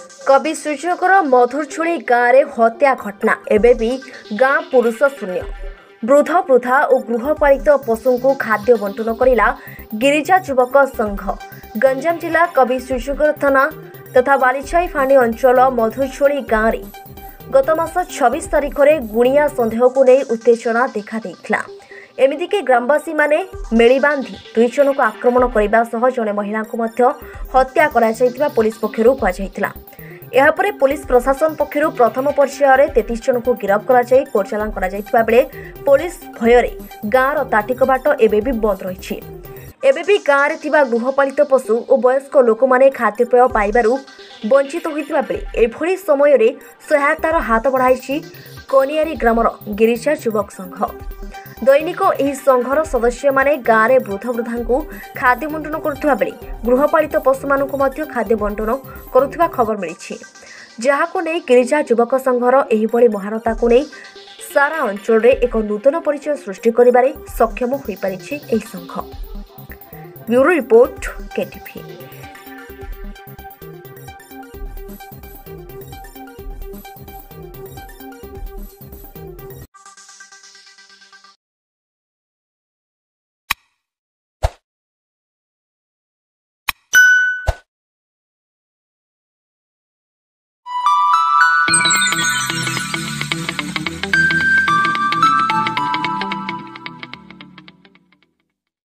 कवि सूर्यकर मधुरछुड़ी गाँव में हत्या घटना एवं भी गाँ पुरुष शून्य। वृद्ध वृद्धा और गृहपालित पशु को खाद्य बंटन करिला गिरिजा युवक संघ। गंजाम जिला कवि सूर्यकर थाना तथा बालिछाई फाणी अंचल मधुरछुड़ी गाँव में गत मास 26 तारिख में गुणिया सन्देह को नहीं उत्तेजना देखा देइथिला। एमितिके ग्रामवासी माने मेली बांधी 2 जन को आक्रमण करने सह जड़े महिला को मध्य हत्या करा जायतिबा पुलिस पक्षरु कहुला। यापर पुलिस प्रशासन पक्षरु प्रथम पर्यायर 33 जन को गिरफ्त कर कोर्ट चालान करा जायतिबा बेले पुलिस भୟରେ गाँवर ताटिक बाट एबे भी बंद रही। एबे भी गाँव में थिबा गृहपालित पशु और वयस्क लोक माने खाद्यपेय पाइबारु वंचित होइतिबा बेले एभଳି समୟରେ सहायतार हाथ बढ़ाई कनियारी ग्रामर गिरिजा युवक संघ। दैनिक यह संघर सदस्य माने गाँव में वृद्ध वृद्धा को खाद्य बंटन करुवा बेले गृहपालित पशु मानक मध्य खाद्य बंटन करुवा खबर मिली, जहां नहीं गिरिजा युवक संघर एहिभଳି महानता को नहीं सारा अंचल में एक नूतन परिचय सृष्टि करिबारे सक्षम हो पारिछि एही संघ। Bureau report KTV. you